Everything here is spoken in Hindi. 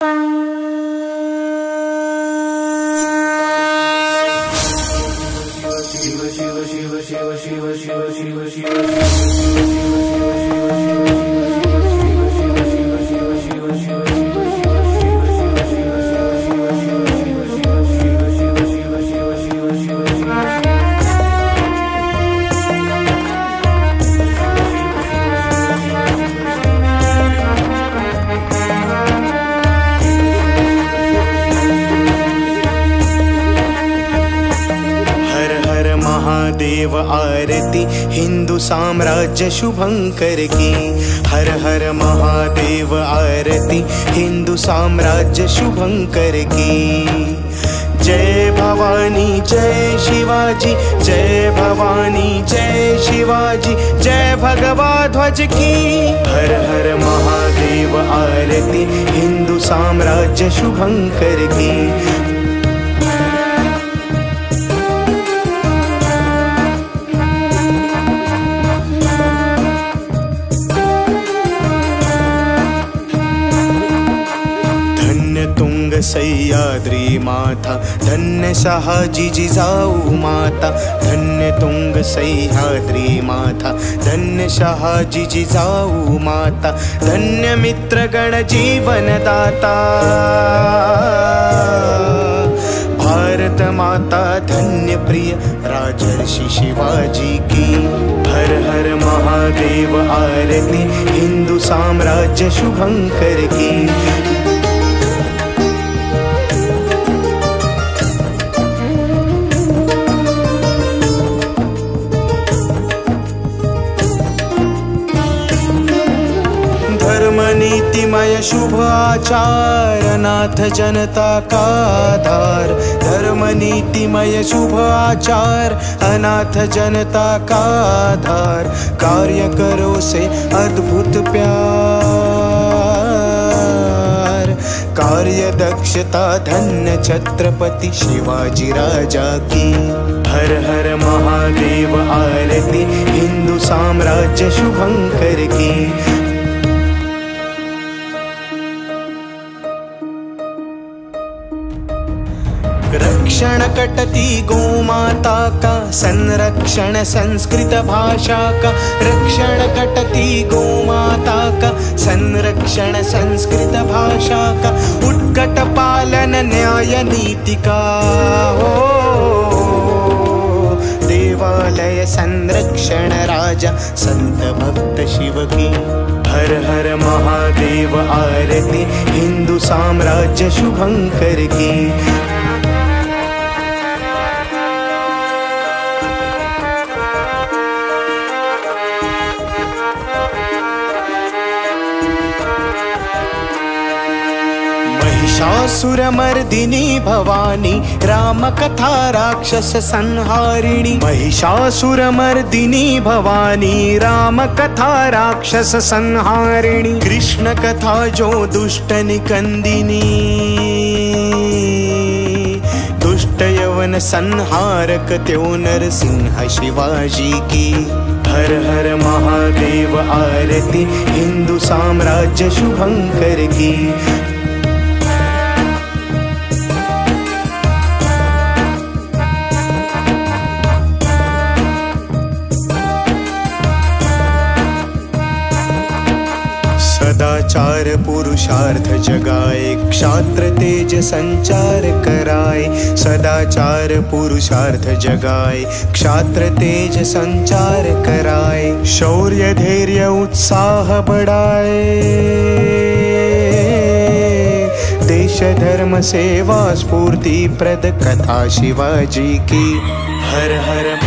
देव आरती हिंदू साम्राज्य शुभंकर की। हर हर महादेव आरती हिंदू साम्राज्य शुभंकर की। जय भवानी जय शिवाजी, जय भवानी जय शिवाजी, जय भगवा ध्वज की। हर हर महादेव आरती हिंदू साम्राज्य शुभंकर की। सह्याद्री माता धन्य शहाजी जिजाऊ माता। धन्य तुंग सह्याद्री माता धन्य शहाजी जिजाऊ माता। धन्य मित्रगण जीवन दाता भारत माता। धन्य प्रिय राजर्षि शिवाजी की। हर हर महादेव आरती हिंदू साम्राज्य शुभंकर की। नीतिमय शुभ आचार नाथ जनता का आधार। धर्म नीतिमय शुभ आचार अनाथ जनता का आधार। कार्य करो से अद्भुत प्यार। कार्य दक्षता धन्य छत्रपति शिवाजी राजा की। हर हर महादेव आरती हिंदू साम्राज्य शुभंकर की। रक्षण कटती गोमाता का, संरक्षण संस्कृत भाषा का। रक्षण कटती गोमाता का, संरक्षण संस्कृत भाषा का। उत्कट पालन न्याय नीति का हो। देवालय संरक्षण राजा संत भक्त शिव की। हर हर महादेव आरती हिंदू साम्राज्य शुभंकर की। महिषासुरमर्दिनी भवानी राम कथा राक्षस संहारिणी। महिषासुरमर्दिनी भवानी राम कथा राक्षस संहारिणी। कृष्ण कथा जो दुष्ट निकंदिनी। दुष्ट यवन संहारक त्यो नरसिंह शिवाजी की। हर हर महादेव आरती हिंदू साम्राज्य शुभंकर की। सदाचार पुरुषार्थ जगाए, क्षात्र तेज संचार कराए। सदाचार पुरुषार्थ जगाए, क्षात्र तेज संचार कराए। शौर्य धैर्य उत्साह बढ़ाए। देश धर्म सेवा स्फूर्ति प्रद कथा शिवाजी की। हर हर